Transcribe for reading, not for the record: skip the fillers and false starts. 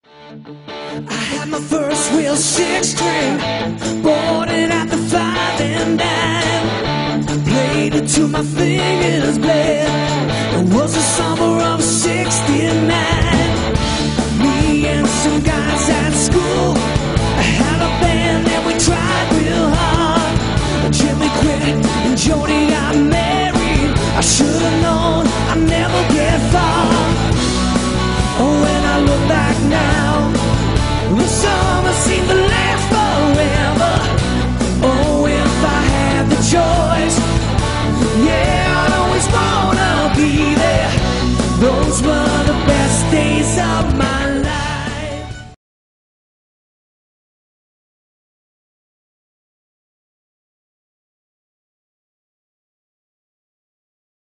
I had my first real six-string, bought it at the 5 and dime, played it till my fingers bled. It was the summer of '69. Me and some guys at school had a band and we tried real hard. Jimmy quit and Jody got married. I should have known I'd never get far. Oh, when I look back now, the sun